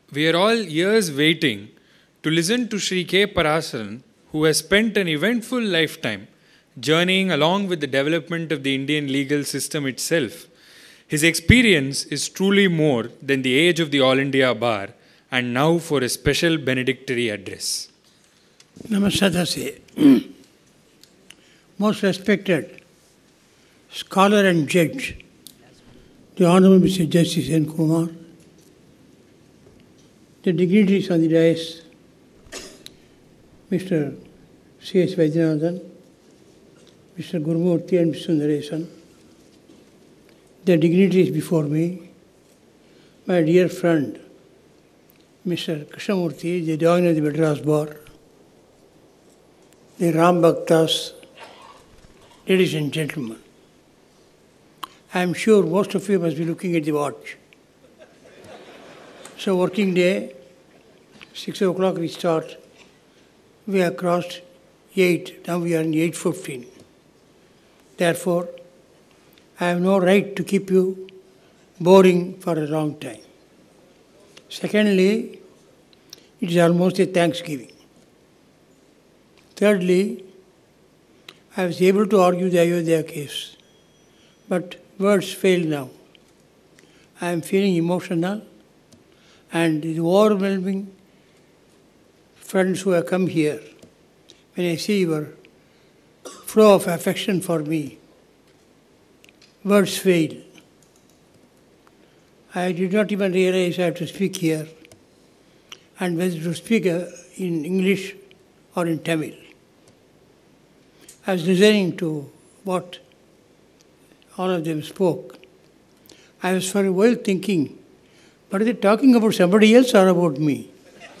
We are all years waiting to listen to Shri K. Parasaran, who has spent an eventful lifetime journeying along with the development of the Indian legal system itself. His experience is truly more than the age of the All India Bar, and now for a special benedictory address. Namaste. Most respected scholar and judge, the Honorable Mr. Justice N. Kumar, the dignitaries on the dais, Mr. C.S. Vaidyanathan, Mr. Gurumurthy and Mr. Sundaresan, the dignitaries before me, my dear friend, Mr. Krishnamurthy, the Dewan of the Madras Bar, the Ram Bhaktas, ladies and gentlemen. I am sure most of you must be looking at the watch. So working day, 6 o'clock we start. We have crossed 8, now we are in 8:15. Therefore, I have no right to keep you boring for a long time. Secondly, it is almost a Thanksgiving. Thirdly, I was able to argue the Ayodhya case, but words fail now. I am feeling emotional, and the overwhelming friends who have come here, when I see your flow of affection for me, words fail. I did not even realize I have to speak here, and whether to speak in English or in Tamil. I was listening to what all of them spoke. I was for a while thinking, but are they talking about somebody else or about me?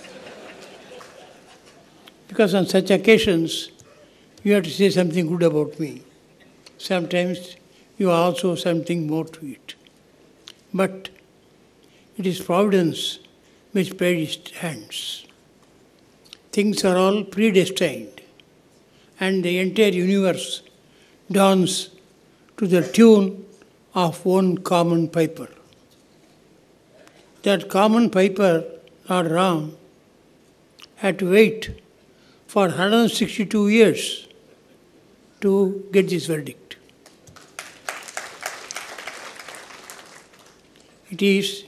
Because on such occasions, you have to say something good about me. Sometimes you also something more to it. But it is Providence which played its hands. Things are all predestined, and the entire universe dawns to the tune of one common piper. That common piper, Lord Ram, had to wait for 162 years to get this verdict. It is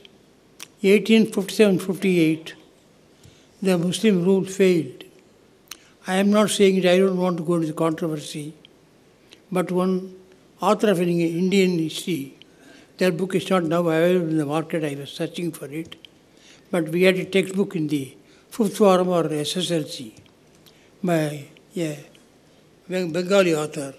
1857-58, the Muslim rule failed. I am not saying it, I don't want to go into the controversy, but one author of an Indian history, their book is not now available in the market, I was searching for it, but we had a textbook in the 5th form or SSLC by a Bengali author.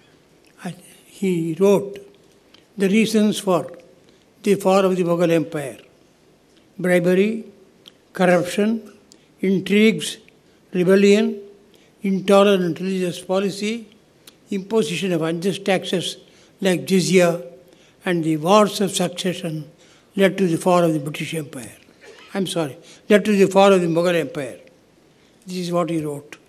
He wrote the reasons for the fall of the Mughal Empire: bribery, corruption, intrigues, rebellion, intolerant religious policy, imposition of unjust taxes like jizya, and the wars of succession led to the fall of the British Empire. Led to the fall of the Mughal Empire. This is what he wrote.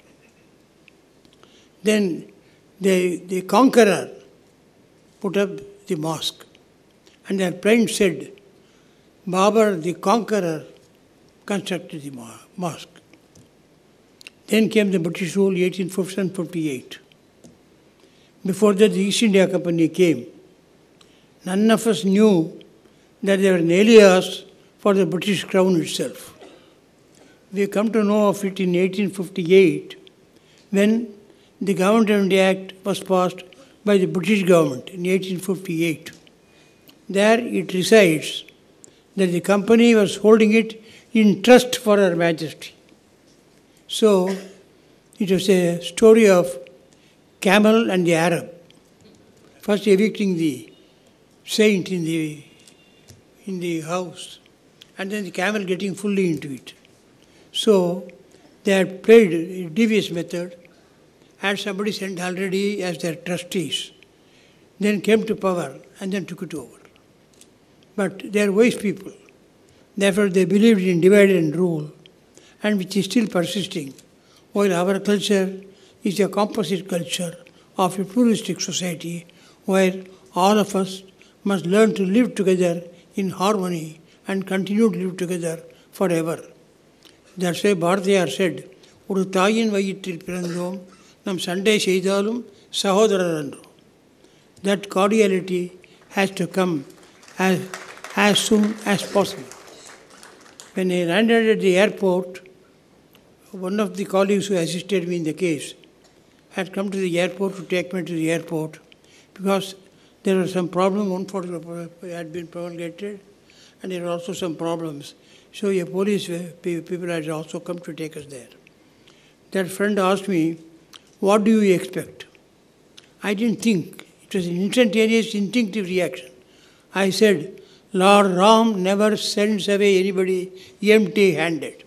Then the conqueror put up the mosque, and their friend said, Babur, the conqueror, constructed the mosque. Then came the British rule, 1857-58. Before that, the East India Company came. None of us knew that they were an alias for the British Crown itself. We come to know of it in 1858, when the Government of India Act was passed by the British government in 1858. There it recites that the company was holding it in trust for Her Majesty. So, it was a story of camel and the Arab. First evicting the saint in the house, and then the camel getting fully into it. So, they had played a devious method, had somebody sent already as their trustees, then came to power and then took it over. But they are wise people. Therefore, they believed in divide and rule, and which is still persisting, while our culture is a composite culture of a pluralistic society where all of us must learn to live together in harmony and continue to live together forever. That's why Bharatiyar said, Uru Tayin Vayitril Pirandom, Nam Sunday Seidalum, Sahodararandro. That cordiality has to come as soon as possible. When I landed at the airport, one of the colleagues who assisted me in the case had come to the airport to take me to the airport because there was some problem, 140 had been promulgated, and there were also some problems. So a police people had also come to take us there. That friend asked me, what do you expect? I didn't think. It was an instantaneous, instinctive reaction. I said, Lord Ram never sends away anybody empty-handed.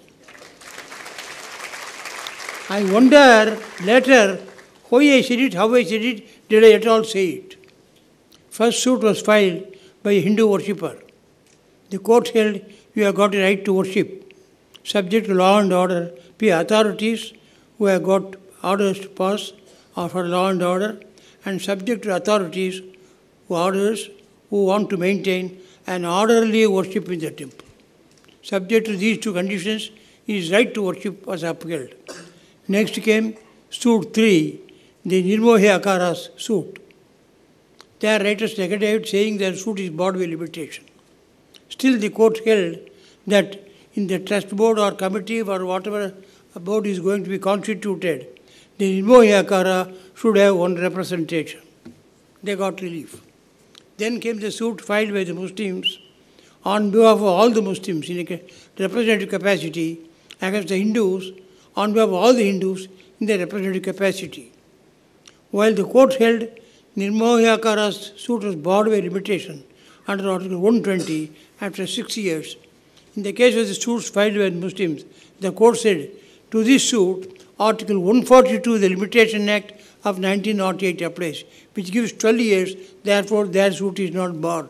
I wonder later why I said it, how I said it, did I at all say it? First suit was filed by a Hindu worshipper. The court held, you have got a right to worship, subject to law and order, be authorities who have got orders to pass or for law and order, and subject to authorities who orders who want to maintain an orderly worship in the temple. Subject to these two conditions, his right to worship was upheld. Next came suit 3, the Nirmohi Akara's suit. Their writers negatived, saying their suit is brought by limitation. Still the court held that in the trust board or committee or whatever a board is going to be constituted, the Nirmohi Akara should have one representation. They got relief. Then came the suit filed by the Muslims on behalf of all the Muslims in a representative capacity against the Hindus on behalf of all the Hindus in their representative capacity. While the court held Nirmohi Akara's suit was barred by limitation under Article 120 after 6 years. In the case of the suits filed by Muslims, the court said, to this suit, Article 142 of the Limitation Act of 1908 applies, which gives 12 years, therefore their suit is not barred.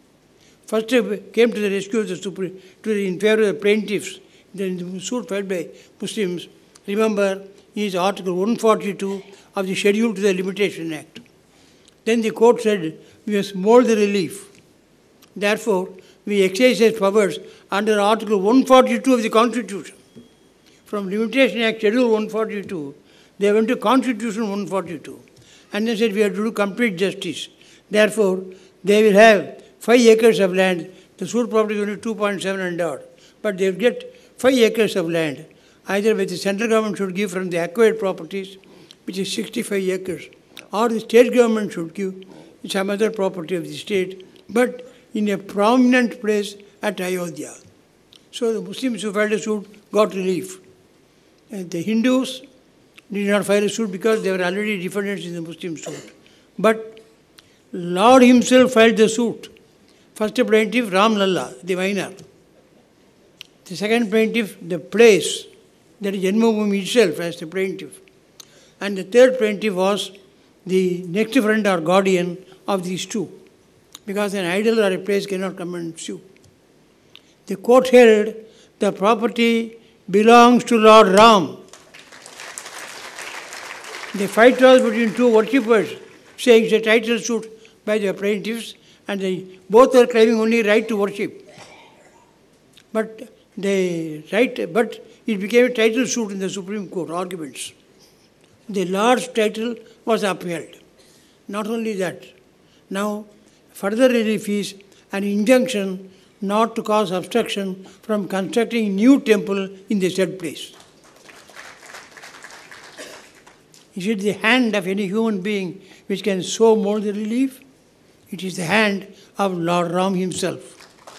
First came to the rescue of in favor of the plaintiffs, the suit filed by Muslims. Remember, is Article 142 of the Schedule to the Limitation Act. Then the court said, we must mold the relief. Therefore, we exercise powers under Article 142 of the Constitution. From Limitation Act Schedule 142, they went to Constitution 142. And they said, we have to do complete justice. Therefore, they will have 5 acres of land. The suit property is only 2.7 and odd. But they will get 5 acres of land, either which the central government should give from the acquired properties, which is 65 acres, or the state government should give some other property of the state, but in a prominent place at Ayodhya. So the Muslims who filed a suit got relief. And the Hindus did not file a suit because they were already defendants in the Muslim suit. But Lord himself filed the suit. First plaintiff, Ram Lalla, the minor. The second plaintiff, the place, that is Janmabhoomi itself as the plaintiff. And the third plaintiff was the next friend or guardian of these two, because an idol or a place cannot come and sue. The court held the property belongs to Lord Ram. The fight was between two worshippers, saying it's a title suit by the plaintiffs, and they both were claiming only right to worship. But it became a title suit in the Supreme Court arguments. The Lord's title was upheld. Not only that, now further relief is an injunction not to cause obstruction from constructing new temple in the said place. Is it the hand of any human being which can so mold the relief? It is the hand of Lord Ram himself.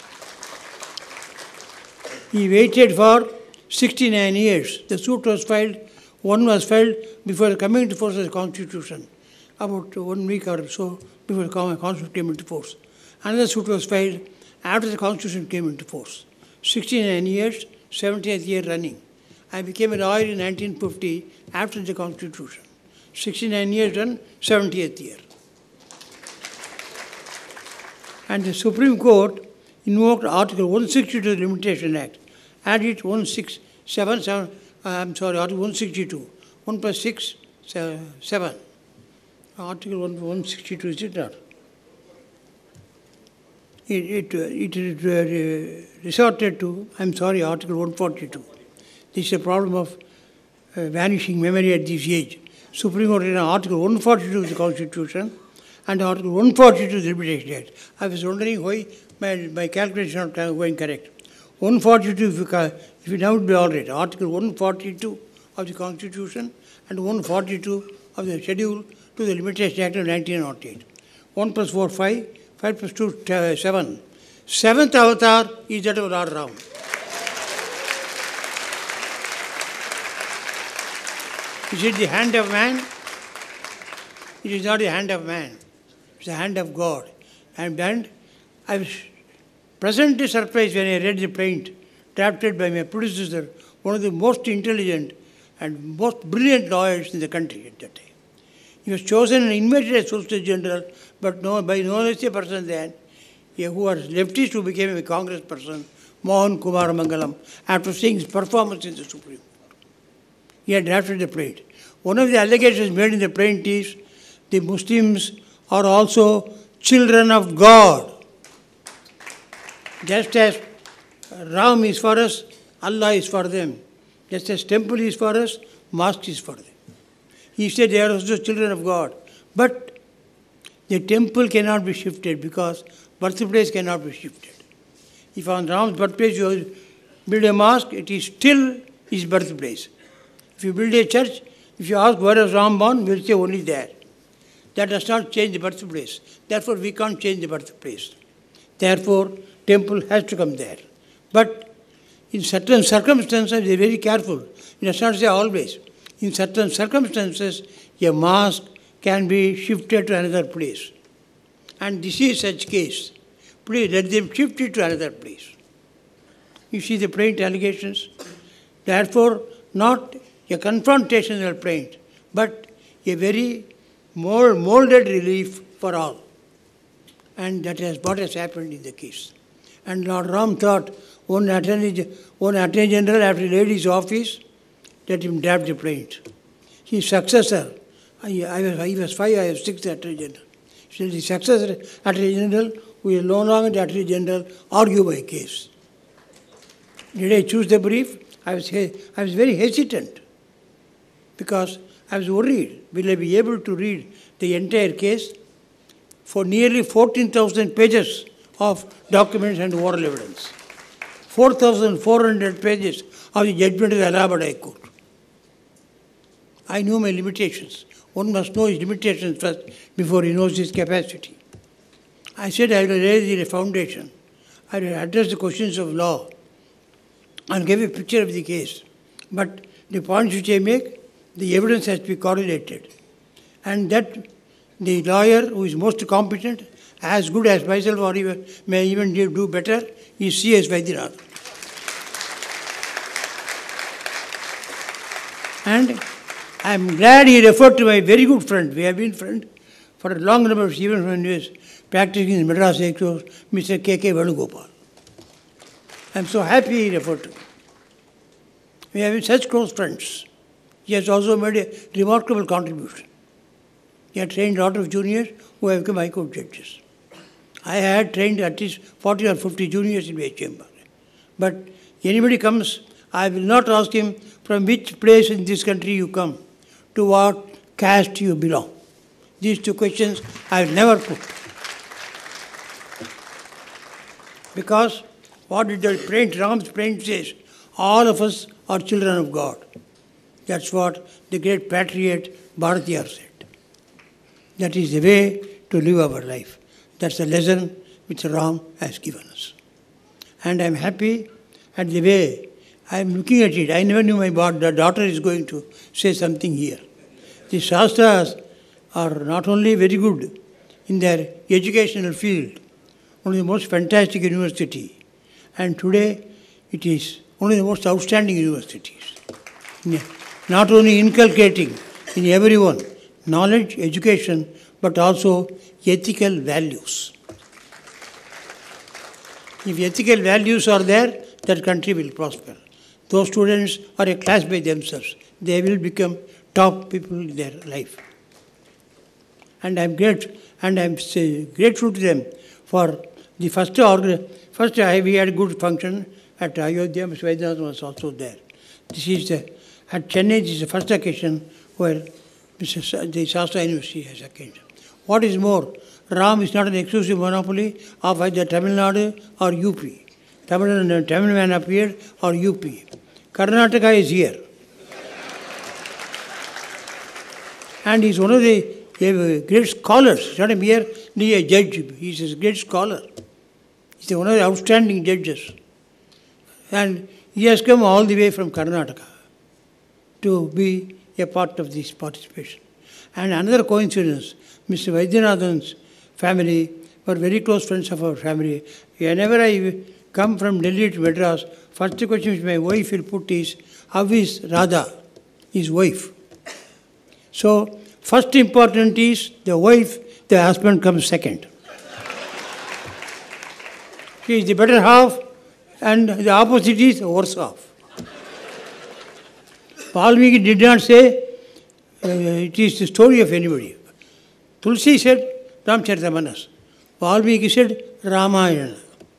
He waited for 69 years. The suit was filed. One was filed before coming into force of the Constitution, about 1 week or so before the Constitution came into force. Another suit was filed after the Constitution came into force. 69 years, 70th year running. I became a lawyer in 1950 after the Constitution. 69 years done, 70th year. And the Supreme Court invoked Article 162 of the Limitation Act, added 162. 1 plus 6, 7. Article 162, is it not? it resorted to, I'm sorry, Article 142. This is a problem of vanishing memory at this age. Supreme Court in Article 142 of the Constitution and Article 142 of the Limitation Act. I was wondering why my calculation is not going correct. 142, if it now would be all right. Article 142 of the Constitution and 142 of the Schedule to the Limitation Act of 1908. 1 plus 4, 5. 5 plus 2, 7. Seventh avatar is that of Lord Ram. Is it the hand of man? It is not the hand of man. It's the hand of God. And then I was pleasantly surprised when I read the plaint drafted by my predecessor, one of the most intelligent and most brilliant lawyers in the country at that time. He was chosen and invited as Solicitor General, but by no less a person than who was leftist who became a Congress person, Mohan Kumar Mangalam, after seeing his performance in the Supreme Court. He had drafted the plaint. One of the allegations made in the plaint is the Muslims are also children of God. Just as Ram is for us, Allah is for them. Just as temple is for us, mosque is for them. He said they are also children of God. But the temple cannot be shifted because birthplace cannot be shifted. If on Ram's birthplace you build a mosque, it is still his birthplace. If you build a church, if you ask where is Ram born, we will say only there. That does not change the birthplace. Therefore, we can't change the birthplace. Therefore, temple has to come there. But in certain circumstances, they are very careful. You must not say always. In certain circumstances, a mosque can be shifted to another place. And this is such case. Please let them shift it to another place. You see the plaint allegations? Therefore, not a confrontational plaint, but a very molded relief for all. And that is what has happened in the case. And Lord Ram thought one Attorney General, after he laid his office, let him draft the plaint. His successor, he was 5, I was 6 Attorney General. So the successor Attorney General, who is no longer the Attorney General, argue my case. Did I choose the brief? I was very hesitant because I was worried. Will I be able to read the entire case for nearly 14,000 pages of documents and oral evidence? 4,400 pages of the judgment of the Allahabad High Court. I knew my limitations. One must know his limitations first before he knows his capacity. I said I will raise a foundation. I will address the questions of law and give a picture of the case. But the points which I make, the evidence has to be correlated. And that the lawyer who is most competent, as good as myself or even may even do better, is C.S. Vaidyanathan. And I am glad he referred to my very good friend. We have been friends for a long number of years, even when he was practicing in Madras High Court, Mr. K.K. Venugopal. I am so happy he referred to me. We have been such close friends. He has also made a remarkable contribution. He had trained a lot of juniors who have become High Court judges. I had trained at least 40 or 50 juniors in my chamber. But anybody comes, I will not ask him from which place in this country you come, to what caste you belong. These two questions I will never put. Because what did the plaint, Ram's plaint says? All of us are children of God. That's what the great patriot Bharatiyar said. That is the way to live our life. That's the lesson which Ram has given us. And I am happy at the way I am looking at it. I never knew my daughter is going to say something here. The Shastras are not only very good in their educational field, one of the most fantastic university, and today it is one of the most outstanding universities. Not only inculcating in everyone knowledge, education, but also ethical values. If ethical values are there, that country will prosper. Those students are a class by themselves. They will become top people in their life. And I am grateful to them for The we had good function at Ayodhya. Mr. Vaidyanathan was also there. At Chennai, this is the first occasion where the Sastra University has occasion. What is more, Ram is not an exclusive monopoly of either Tamil Nadu or UP. Tamil man appeared or UP. Karnataka is here. And he's one of the great scholars. He's not a mere judge. He's a great scholar. He's one of the outstanding judges. And he has come all the way from Karnataka to be a part of this participation. And another coincidence, Mr. Vaidyanathan's family were very close friends of our family. Whenever I come from Delhi to Madras, first question which my wife will put is, how is Radha, his wife? So, first important is the wife, the husband comes second. She is the better half and the opposite is the worse half. Valmiki did not say it is the story of anybody. Tulsi said Ramcharitamanas. Valmiki said Ramayana.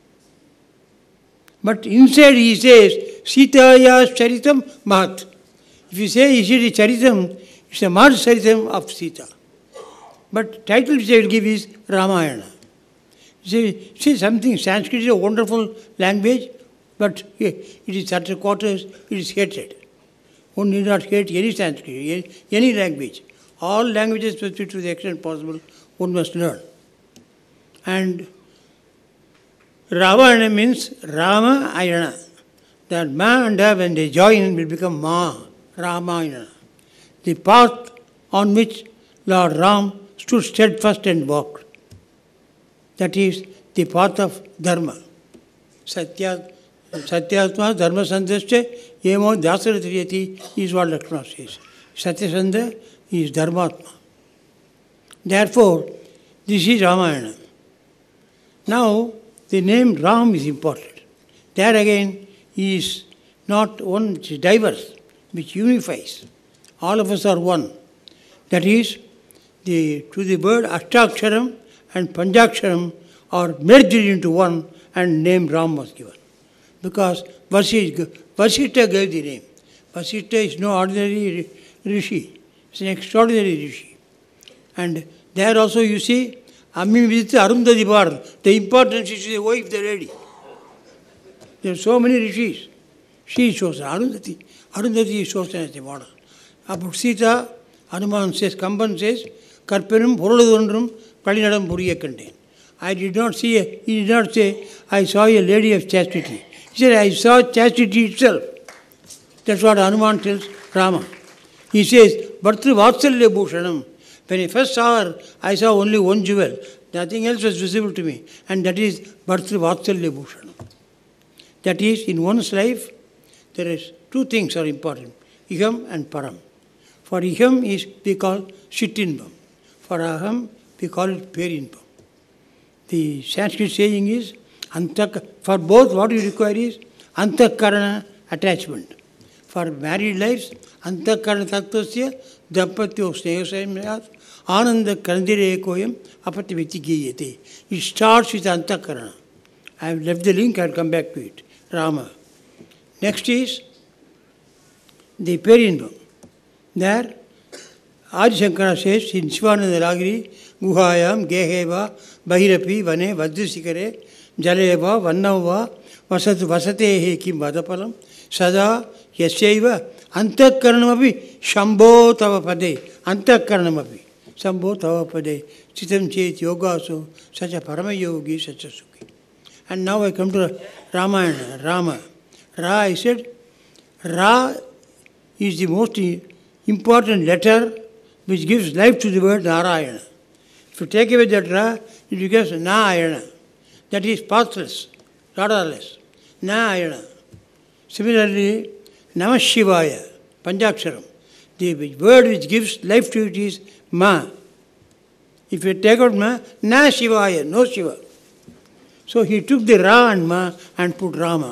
But inside he says Sitaya's Charitam Mahat. If you say is it a Charitam, it's a Mahat Charitam of Sita. But title which I will give is Ramayana. See something, Sanskrit is a wonderful language, but it is at the quarters, it is hated. One need not hate any Sanskrit, any language. All languages to the extent possible, one must learn. And Ravana means Rama Ayana. That Ma and Da, when they join, will become Ma, Ramayana. The path on which Lord Ram stood steadfast and walked. That is the path of Dharma. Satyatma, Dharma Sandhasya, Yemo Dasaratriyati is what Lakshmana says. Satyasandha is Dharmatma. Therefore, this is Ramayana. Now, the name Ram is important. There again is not one which is diverse, which unifies. All of us are one. That is, to the word Ashtaksharam and Panchaksharam are merged into one and name Ram was given. Because Vasishtha gave the name. Vasishtha is no ordinary rishi. It's an extraordinary rishi. And there also you see, Ammi Vidita Arundhati Bharat, the importance is the wife, the lady. There are so many rishis. She is chosen, Arundhati. Arundhati is chosen as the model. About Sita, Hanuman says, Kamban says, Karpenum Puruludundrum Palinadam Puriyakante. He did not say, I saw a lady of chastity. He said, I saw chastity itself. That's what Hanuman tells Rama. He says, Bhartru Vatsalya Bhushanam. When I first saw her, I saw only one jewel. Nothing else was visible to me. And that is Bhartru Vatsalya Bhushanam. That is, in one's life, there is two things are important. Iham and Param. For Iham is, we call Shittinbam. For Aham, we call it Perinbam. The Sanskrit saying is, for both what you require is Antakarana attachment. For married lives, Antakarana Tattvasya Dampatyo Snehasayamyat Ananda Kandire Koyam Apati Vitigiyate. It starts with Antakarana. I have left the link, I will come back to it. Rama. Next is the Perinbam. There, Adi Shankara says in Shivananda Ragiri, Guhayam, Geheva, Bahirapi, Vane, Vajrasikare, Jaleva, Vannava, Vasatehe Kim Vadapalam, Sada, Yasyaiva, Antakarnamapi, Shambho Tavapade, Antakarnamapi, Shambho Tavapade, Chitam Chet, Yogaso, such a Paramayogi, such a Sukhi. And now I come to Ramayana, Rama. Ra, I said, Ra is the most important letter which gives life to the word Narayana. If you take away that Ra, it becomes Narayana. That is pathless, rudderless. Narayana. Similarly, Namah Shivaya, Panchaksharam. The word which gives life to it is Ma. If you take out Ma, Na Shivaya, no Shiva. So he took the Ra and Ma and put Rama.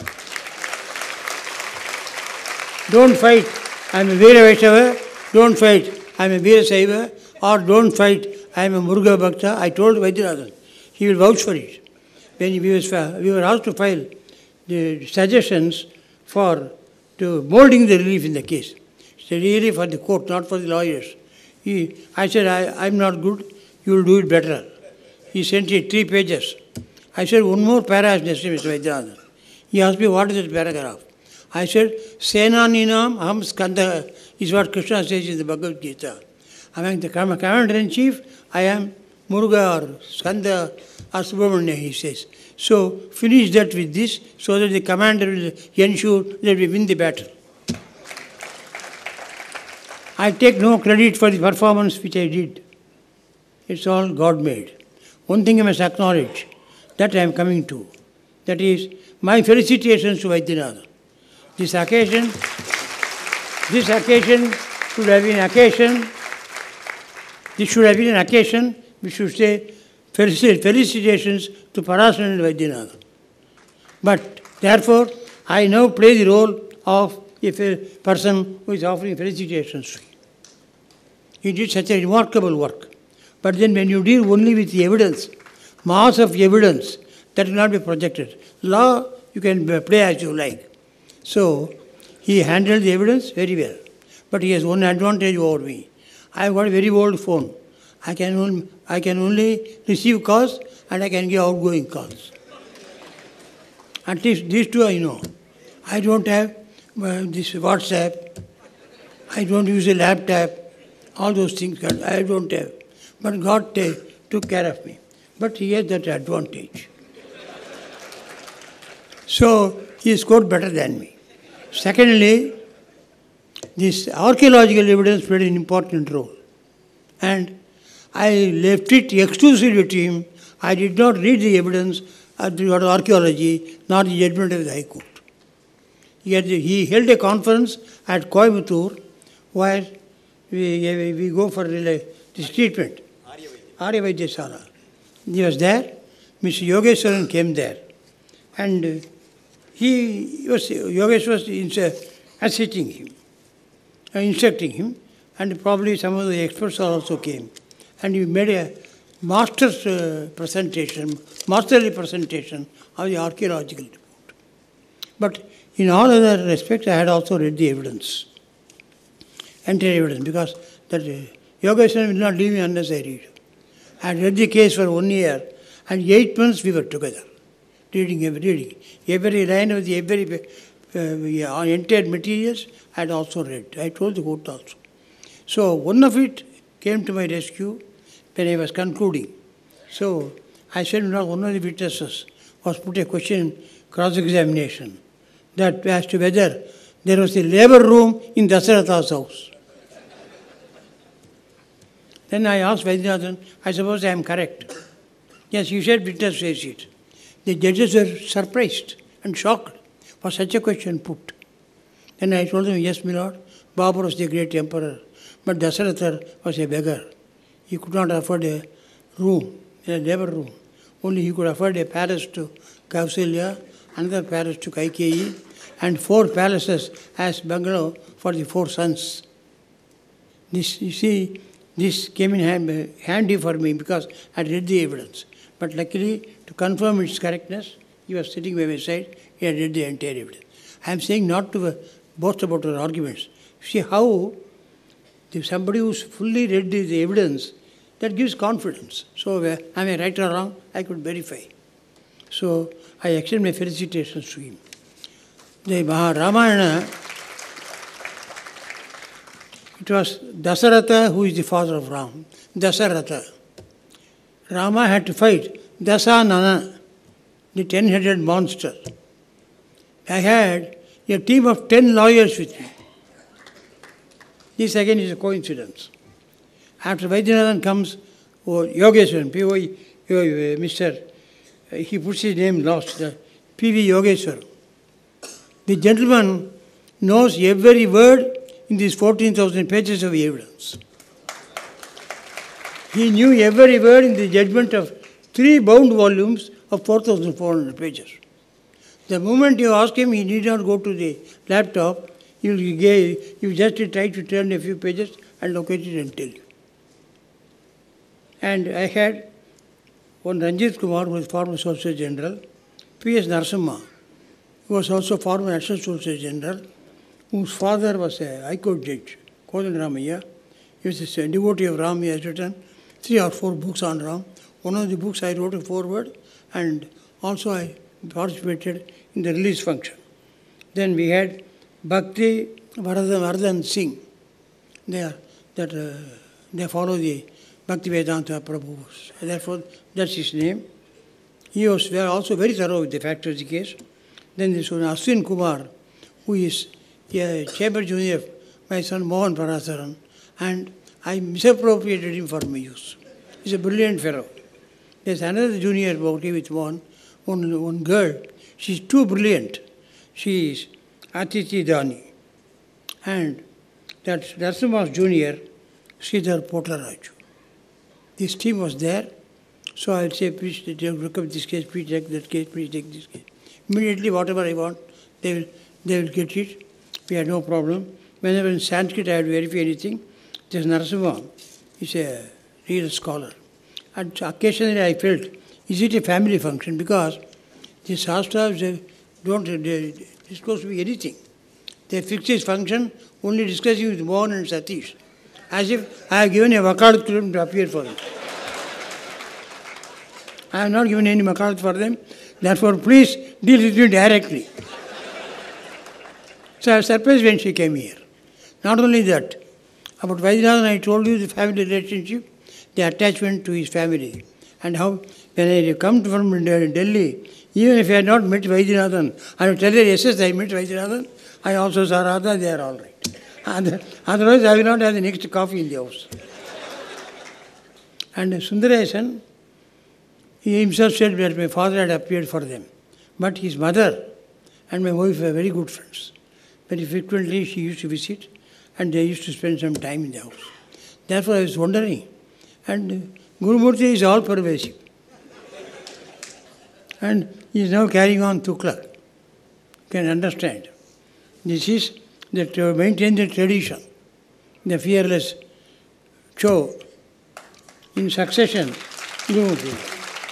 Don't fight, I am a Veera Vaishnava. Don't fight, I am a Veera Saiva. Or don't fight, I am a Muruga Bhakta. I told Vaidyanathan. He will vouch for it. when we were asked to file the suggestions to molding the relief in the case. It's really for the court, not for the lawyers. I said, I'm not good, you will do it better. He sent it 3 pages. I said, one more paragraph is necessary, Mr. Vaidyanathan. He asked me, what is that paragraph? I said, Senaninam Aham Skanda is what Krishna says in the Bhagavad Gita. Among the commander-in-chief, I am Muruga or Skanda or Subramanya, he says. So, finish that with this, so that the commander will ensure that we win the battle. I take no credit for the performance which I did. It's all God-made. One thing I must acknowledge, that I am coming to. That is, my felicitations to Vaidyanathan. This occasion should have been an occasion. This should have been an occasion, we should say, felicitations to Parasaran and Vaidyanathan. But, therefore, I now play the role of a person who is offering felicitations to him. He did such a remarkable work. But then when you deal only with the evidence, mass of evidence, that will not be projected. Law, you can play as you like. So, he handled the evidence very well. But he has one advantage over me. I have got a very old phone. I can only receive calls and I can give outgoing calls. At least these two I know. I don't have this WhatsApp. I don't use a laptop. All those things I don't have. But God took care of me. But he has that advantage. So, he scored better than me. Secondly, this archaeological evidence played an important role. And I left it exclusively to him. I did not read the evidence of archaeology, nor the judgment of the High Court. He held a conference at Coimbatore where we go for this treatment. Ayodhya Sala. He was there. Mr. Yogeshwaran came there. And Yogesh was assisting him, instructing him, and probably some of the experts also came. And he made a masterly presentation of the archaeological report. But in all other respects, I had also read the evidence, entire evidence, because that Yogeshwaran will not leave me unless I read. I had read the case for 1 year, and 8 months we were together, reading. Every line of the entire materials I had also read. I told the court also. So one of it came to my rescue when I was concluding. So I said, one of the witnesses was put a question, cross-examination, that as to whether there was a labor room in Dasaratha's house. Then I asked Vaidyanathan, I suppose I am correct. Yes, you said witness says it. The judges were surprised and shocked for such a question put. Then I told them, yes, my lord, Babur was the great emperor, but Dasaratha was a beggar. He could not afford a room, a labor room. Only he could afford a palace to Kausalya, another palace to Kaikeyi, and 4 palaces as bungalow for the 4 sons. This, you see, this came in handy for me because I read the evidence. But luckily, to confirm its correctness, he was sitting by my side, he had read the entire evidence. I am saying not to boast about our arguments. See how if somebody who's fully read the evidence, that gives confidence. So, am I right or wrong? I could verify. So, I extend my felicitations to him. The Ramayana, it was Dasaratha who is the father of Ram. Dasaratha. Rama had to fight Dasanana, the 10-headed monster. I had a team of 10 lawyers with me. This again is a coincidence. After Vaidyanathan comes, Yogeshwaran, Mr. He puts his name last, P.V. Yogeshwaran. The gentleman knows every word in these 14,000 pages of evidence. He knew every word in the judgment of 3 bound volumes of 4,400 pages. The moment you ask him, he need not go to the laptop. You just try to turn a few pages and locate it and tell you. And I had one Ranjit Kumar, who was former Solicitor General, P.S. Narasimha, who was also former National Solicitor General, whose father was a High Court judge, Kodandaramaiah. He was a devotee of Ram. He has written 3 or 4 books on Ram. One of the books I wrote a foreword, and also I participated in the release function. Then we had Bhakti Vardhan Singh. They follow the Bhakti Vedanta Prabhu. Therefore, that's his name. He was also very thorough with the facts of the case. Then this one, Ashwin Kumar, who is a chamber junior, my son Mohan Parasaran, and I misappropriated him for my use. He's a brilliant fellow. There's another junior working with one girl. She's too brilliant. She is Atiti Dani. And that's Narasimha's junior, Sridhar Potlaraju. This team was there. So I'll say, please look up this case, please take that case, please take this case. Immediately, whatever I want, they will get it. We had no problem. Whenever in Sanskrit I had to verify anything, there's Narasimha. He's a real scholar. And occasionally I felt, is it a family function? Because the Sastras don't disclose to me anything. They fix his function only discussing with Mohan and Satish, as if I have given a vakalat to them to appear for them. I have not given any vakalat for them. Therefore, please deal with me directly. So I was surprised when she came here. Not only that, about Vaidyanathan I told you the family relationship, the attachment to his family, and how when I come from Delhi, even if I had not met Vaidyanathan, I would tell her, yes, I met Vaidyanathan, I also saw Radha, they are all right. And otherwise, I will not have the next coffee in the house. And Sundaresan, he himself said that my father had appeared for them. But his mother and my wife were very good friends. Very frequently she used to visit, and they used to spend some time in the house. Therefore I was wondering, and Guru Murti is all pervasive. And he is now carrying on Tukla. You can understand. This is to maintain the tradition, the fearless show in succession, Guru Murti.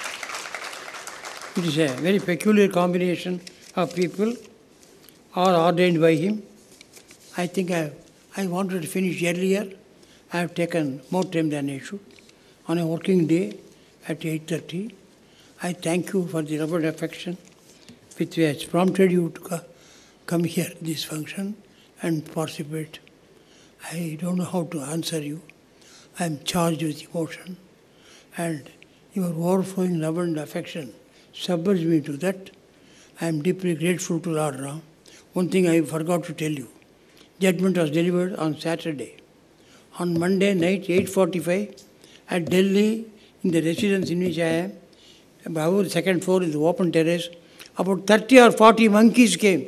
It is a very peculiar combination of people, all ordained by him. I think I wanted to finish earlier. I have taken more time than I should. On a working day at 8:30, I thank you for the love and affection which has prompted you to come here, this function, and participate. I don't know how to answer you. I am charged with emotion, and your overflowing love and affection submerged me to that. I am deeply grateful to Lord Ram. One thing I forgot to tell you. Judgment was delivered on Saturday. On Monday night, 8:45, at Delhi, in the residence in which I am, above the second floor is the open terrace, about 30 or 40 monkeys came.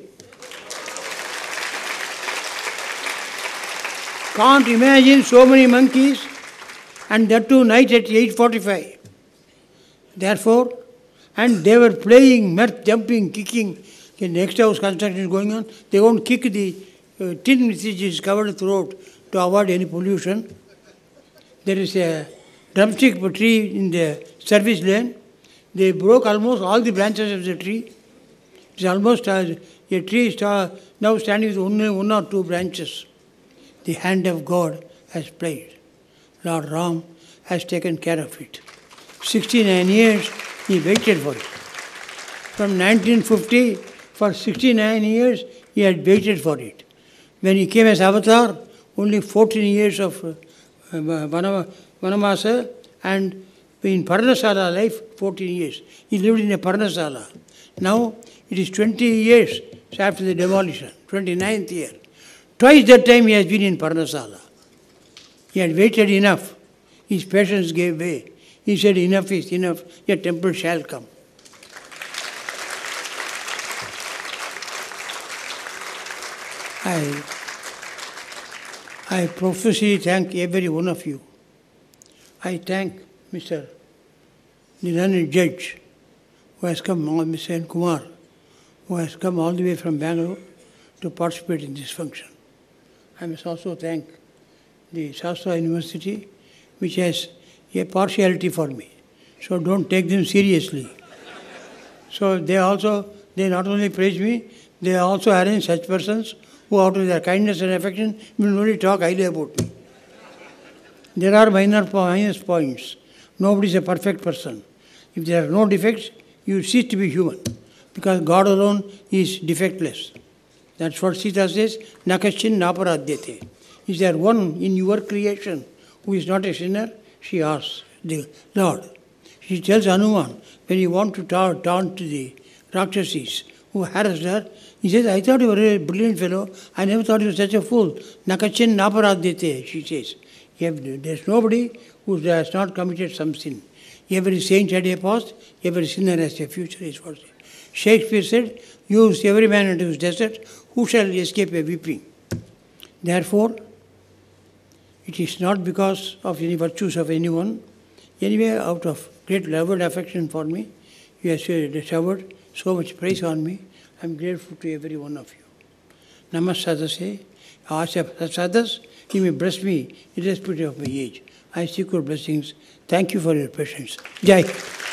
Can't imagine so many monkeys, and that too night at 8:45. Therefore, and they were playing, mirth, jumping, kicking. The next house construction is going on. They won't kick the tin which is covered throughout to avoid any pollution. There is a drumstick tree in the service lane. They broke almost all the branches of the tree. It's almost a tree now standing with only 1 or 2 branches. The hand of God has played. Lord Ram has taken care of it. 69 years he waited for it. From 1950, for 69 years, he had waited for it. When he came as avatar, only 14 years of Vanamasa, and in Parnasala life, 14 years. He lived in a Parnasala. Now, it is 20 years after the demolition, 29th year. Twice that time he has been in Parnasala. He had waited enough. His patience gave way. He said, enough is enough, your temple shall come. I profusely thank every one of you. I thank Mr. Nilanjan Judge, who has come, Mr. N. Kumar, who has come all the way from Bangalore to participate in this function. I must also thank the Sastra University, which has a partiality for me. So don't take them seriously. So they not only praise me, they also arrange such persons who out of their kindness and affection will only talk highly about me. There are minus points. Nobody is a perfect person. If there are no defects, you cease to be human. Because God alone is defectless. That's what Sita says, Nakashin naparadhyate. Is there one in your creation who is not a sinner? She asks the Lord. She tells Hanuman, when you want to taunt the Rakshasis who harassed her, he says, I thought you were a brilliant fellow. I never thought you were such a fool. Nakachin naparadhyate, she says. There's nobody who has not committed some sin. Every saint had a past, every sinner has a future, is what Shakespeare said, use every man unto his desert, who shall escape a whipping? Therefore, it is not because of any virtues of anyone. Anyway, out of great love and affection for me, you have showered so much praise on me. I am grateful to every one of you. Namasadase, Asya Sadas, you may bless me irrespective of my age. I seek your blessings. Thank you for your patience. Jai.